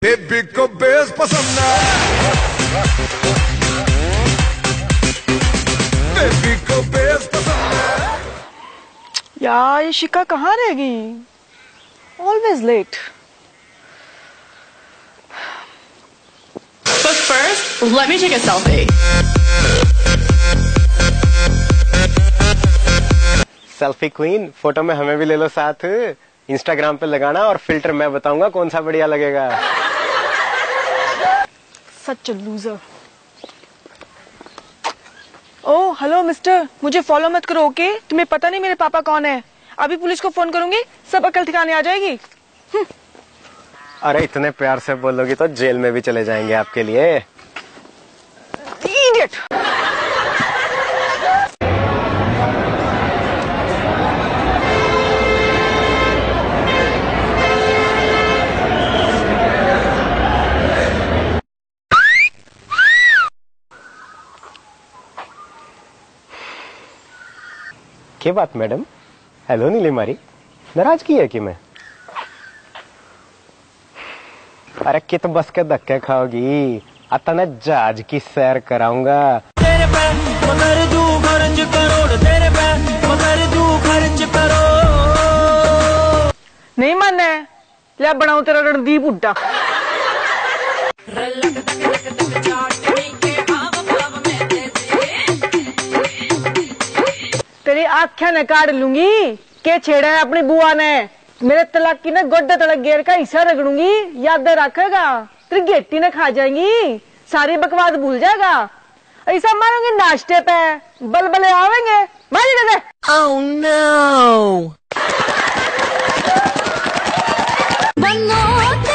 Baby को base पसंद है, बेबी को बेस पसंद है। यार ये शिका कहाँ रह गई? Always late. But first, let me take a selfie. Selfie queen, photo में हमें भी ले लो साथ। इंस्टाग्राम पे लगाना और फिल्टर मैं बताऊंगा कौन सा बढ़िया लगेगा। Such a loser. Oh hello mister, मुझे फॉलो मत करो ओके? तुम्हें पता नहीं मेरे पापा कौन है। अभी पुलिस को फोन करूंगी, सब अकल ठिकाने आ जाएगी। अरे इतने प्यार से बोलोगी तो जेल में भी चले जाएंगे आपके लिए। इडियट। क्या बात मैडम? हेलो नीलिमारी, नाराज की है कि मैं? अरे कित बस के धक्के खाओगी? आता ना जहाज की सैर कराऊंगा। तेरे पे मगर तू खर्च करोड़, तेरे पे मगर तू खर्च करो। नहीं मानना है? ले बनाऊं तेरा रणदीप हुड्डा। तेरी आँखें न काट लूंगी। के छेड़ा है अपनी बुआ ने? मेरे तलाक की ना गोड्डा तलक गेर का हिस्सा रगड़ूंगी, याद रखेगा। तेरी गेटी ने खा जाएंगी, सारी बकवास भूल जाएगा। ऐसा मारूंगी नाश्ते पे, बलबले आवेंगे। मारी दे। Oh no!